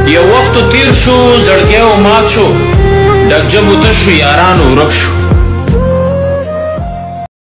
یو وخت تیر شو زړګی و مات شو ډک جم و تش شو یارانو ورک شو